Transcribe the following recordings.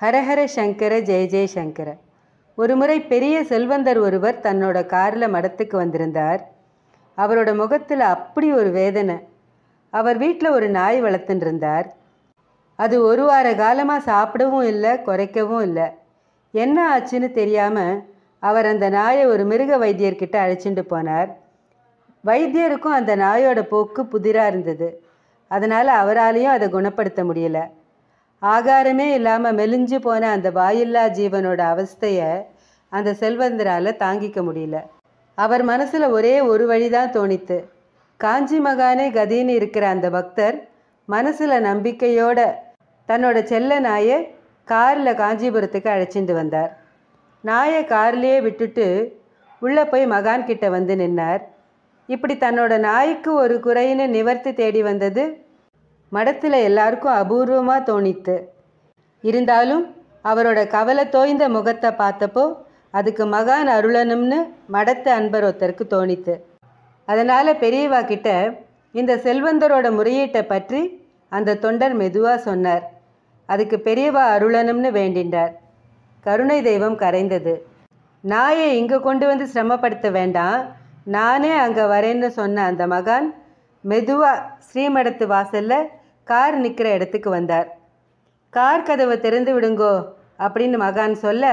ஹரஹர சங்கர ஜெய ஜெய சங்கர. ஒரு முறை பெரிய செல்வந்தர் ஒருவர் தன்னோட காரில் மடத்துக்கு வந்திருந்தார். அவரோட முகத்தில் அப்படி ஒரு வேதனை. அவர் வீட்டில் ஒரு நாய் வளர்த்துன்னு இருந்தார். அது ஒரு வார காலமாக சாப்பிடவும் இல்லை, குறைக்கவும் இல்லை. என்ன ஆச்சுன்னு தெரியாமல் அவர் அந்த நாயை ஒரு மிருக வைத்தியர்கிட்ட அழைச்சிட்டு போனார். வைத்தியருக்கும் அந்த நாயோட போக்கு புதிராக இருந்தது. அதனால் அவராலையும் அதை குணப்படுத்த முடியலை. ஆகாரமே இல்லாமல் மெலிஞ்சு போன அந்த வாயில்லா ஜீவனோட அவஸ்தையை அந்த செல்வந்தரால் தாங்கிக்க முடியல. அவர் மனசில் ஒரே ஒரு வழிதான் தோணித்து. காஞ்சி மகானே கதின்னு இருக்கிற அந்த பக்தர் மனசில் நம்பிக்கையோட தன்னோட செல்ல நாயை காரில் காஞ்சிபுரத்துக்கு அழைச்சிட்டு வந்தார். நாயை கார்லேயே விட்டுட்டு உள்ளே போய் மகான்கிட்ட வந்து நின்னார். இப்படி தன்னோட நாய்க்கு ஒரு குறைன்னு நிவர்த்தி தேடி வந்தது மடத்தில் எல்லாருக்கும் அபூர்வமாக தோணித்து. இருந்தாலும் அவரோட கவலை தோய்ந்த முகத்தை பார்த்தப்போ அதுக்கு மகான் அருளணும்னு மடத்து அன்பர் ஒருத்தருக்கு தோணித்து. அதனால் பெரியவா கிட்ட இந்த செல்வந்தரோட முறையீட்டை பற்றி அந்த தொண்டர் மெதுவாக சொன்னார். அதுக்கு பெரியவா அருளணும்னு வேண்டின்றார். கருணை தெய்வம் கரைந்தது. நாயை இங்கே கொண்டு வந்து சிரமப்படுத்த வேண்டாம், நானே அங்கே வரேன்னு சொன்ன அந்த மகான் மெதுவாக ஸ்ரீமடத்து வாசலில் கார் நிற்கிற இடத்துக்கு வந்தார். கார் கதவை திறந்து விடுங்கோ அப்படின்னு மகான் சொல்ல,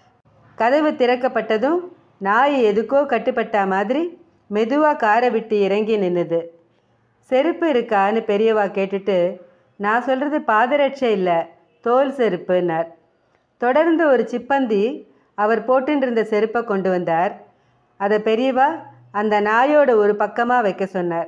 கதவு திறக்கப்பட்டதும் நாய் எதுக்கோ கட்டுப்பட்ட மாதிரி மெதுவாக காரை விட்டு இறங்கி நின்றுது. செருப்பு இருக்கான்னு பெரியவா கேட்டுட்டு, நான் சொல்கிறது பாதரட்சை இல்லை, தோல் செருப்புன்னார். தொடர்ந்து ஒரு சிப்பந்தி அவர் போட்டுன்னு இருந்த செருப்பை கொண்டு வந்தார். அதை பெரியவா அந்த நாயோட ஒரு பக்கமாக வைக்க சொன்னார்.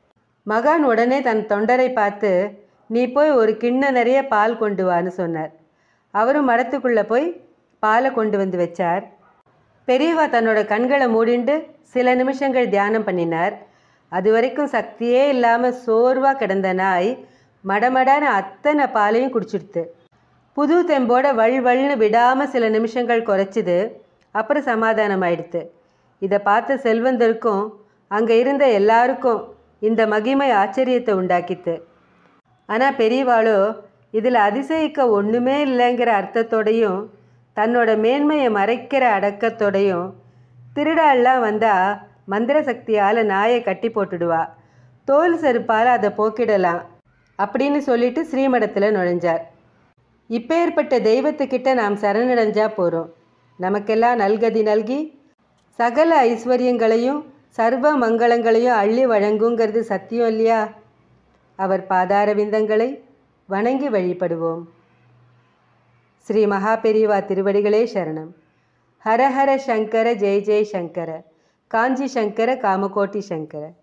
மகான் உடனே தன் தொண்டரை பார்த்து, நீ போய் ஒரு கிண்ண நிறைய பால் கொண்டு வான்னு சொன்னார். அவரும் மடத்துக்குள்ளே போய் பாலை கொண்டு வந்து வச்சார். பெரியவா தன்னோட கண்களை மூடிண்டு சில நிமிஷங்கள் தியானம் பண்ணினார். அது வரைக்கும் சக்தியே இல்லாமல் சோர்வாக கிடந்த நாய் மடமடான அத்தனை பாலையும் குடிச்சிடுத்து. புது தெம்போட வள்வள்னு விடாமல் சில நிமிஷங்கள் குறைச்சிது. அப்புறம் சமாதானம் ஆயிடுத்து. இதை பார்த்த செல்வந்தருக்கும் அங்கே இருந்த எல்லாருக்கும் இந்த மகிமை ஆச்சரியத்தை உண்டாக்கித்து. ஆனால் பெரியவாளோ இதில் அதிசயிக்க ஒன்றுமே இல்லைங்கிற அர்த்தத்தோடையும் தன்னோட மேன்மையை மறைக்கிற அடக்கத்தோடையும், திருடாலாம் வந்தால் மந்திர சக்தியால் நாயை கட்டி போட்டுடுவா, தோல் செருப்பால் அதை போக்கிடலாம் அப்படின்னு சொல்லிட்டு ஸ்ரீமடத்தில் நுழைஞ்சார். இப்பேற்பட்ட தெய்வத்துக்கிட்ட நாம் சரணடைஞ்சா போகிறோம், நமக்கெல்லாம் நல்கதி நல்கி சகல ஐஸ்வர்யங்களையும் சர்வ மங்களங்களையும் அள்ளி வழங்குங்கிறது சத்தியம் இல்லையா? அவர் பாதார விந்தங்களை வணங்கி வழிபடுவோம். ஸ்ரீ மகாபெரிவா திருவடிகளே சரணம். ஹரஹர சங்கர ஜெய ஜெய சங்கர. காஞ்சி சங்கர காமகோட்டி சங்கர.